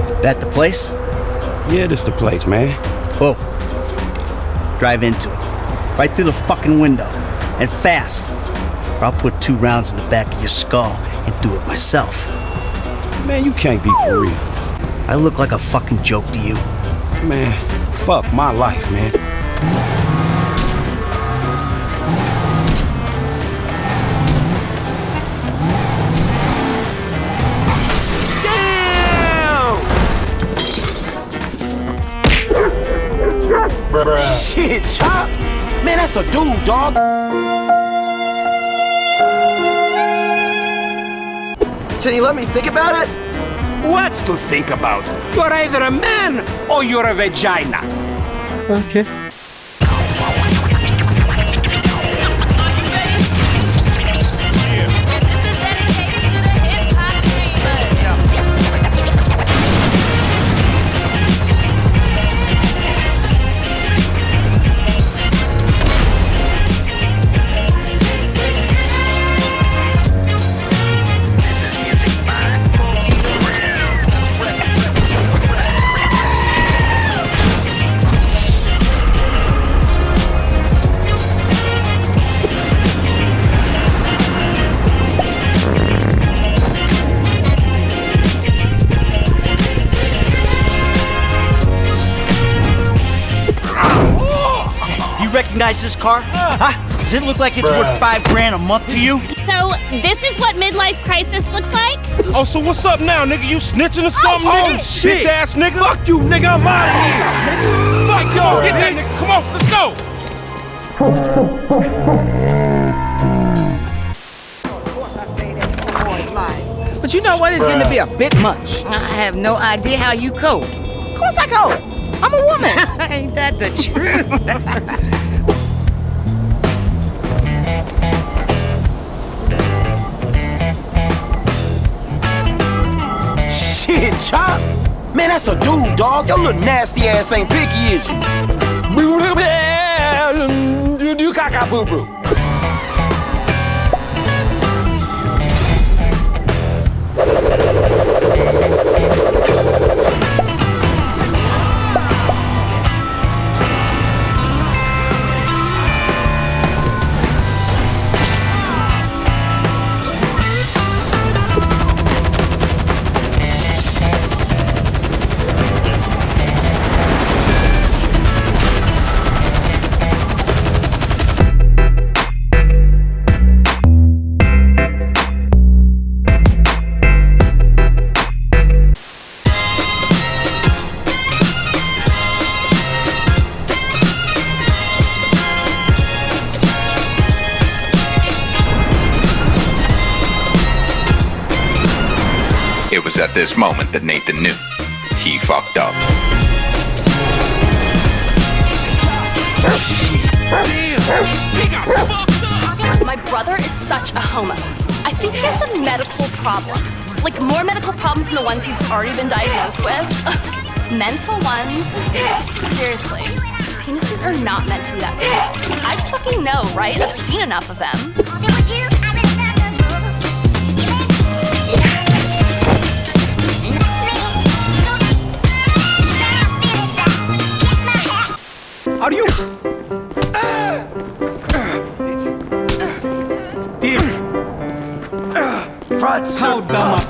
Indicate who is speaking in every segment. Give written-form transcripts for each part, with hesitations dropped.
Speaker 1: That the place?
Speaker 2: Yeah, this the place, man.
Speaker 1: Whoa. Drive into it. Right through the fucking window. And fast. Or I'll put 2 rounds in the back of your skull and do it myself.
Speaker 2: Man, you can't be for real.
Speaker 1: I look like a fucking joke to you.
Speaker 2: Man, fuck my life, man.
Speaker 3: Shit, Chop! Man, that's a dude, dog!
Speaker 4: Can you let me think about it?
Speaker 3: What's to think about? You're either a man or you're a vagina.
Speaker 1: Okay. Recognize this car? Huh? Does it look like it's worth $5 grand a month to you?
Speaker 5: So, this is what midlife crisis looks like?
Speaker 2: Oh, so what's up now, nigga? You snitching or something,
Speaker 3: Oh,
Speaker 2: nigga?
Speaker 3: shit.
Speaker 2: Bitch ass nigga.
Speaker 3: Fuck you, nigga, I'm out of here!
Speaker 2: Fuck yo, get that nigga. Come on, let's go.
Speaker 6: But you know what? It's getting to be a bit much.
Speaker 7: I have no idea how you cope.
Speaker 6: Of course I cope. I'm a woman.
Speaker 7: Ain't that the truth?
Speaker 3: Shit, Chop! Man, that's a dude, dog. Your little nasty ass ain't picky, is you? Do caca boo boo.
Speaker 8: It was at this moment that Nathan knew he fucked up.
Speaker 5: My brother is such a homo. I think he has a medical problem. Like, more medical problems than the ones he's already been diagnosed with. Mental ones. Seriously. Penises are not meant to be that big. I fucking know, right? I've seen enough of them.
Speaker 3: How do you? Did Frats, how dumb.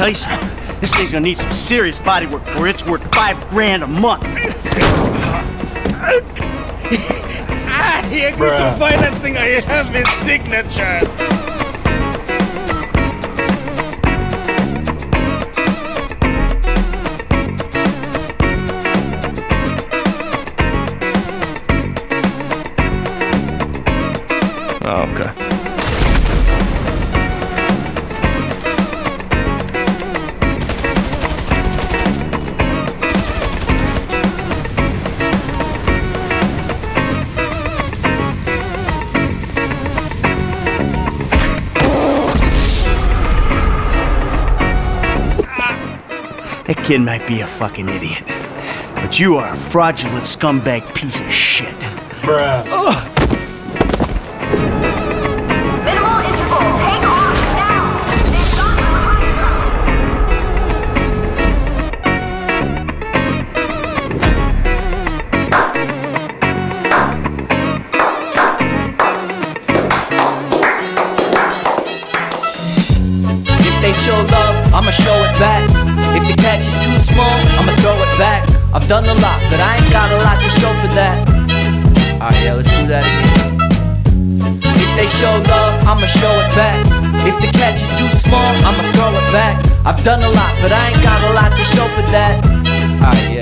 Speaker 1: tell you something. This thing's gonna need some serious body work before it's worth $5 grand a month.
Speaker 2: He agreed to financing. I have his signature.
Speaker 9: Oh, okay.
Speaker 1: That kid might be a fucking idiot, but you are a fraudulent scumbag piece of shit.
Speaker 10: Bruh.
Speaker 1: Ugh.
Speaker 5: Minimal interval. Take off now. They've got the
Speaker 11: If they show love, I'ma show it back. If the catch is too small, I'ma throw it back. I've done a lot, but I ain't got a lot to show for that. Alright, yeah, let's do that again. If they show love, I'ma show it back. If the catch is too small, I'ma throw it back. I've done a lot, but I ain't got a lot to show for that. Alright, yeah.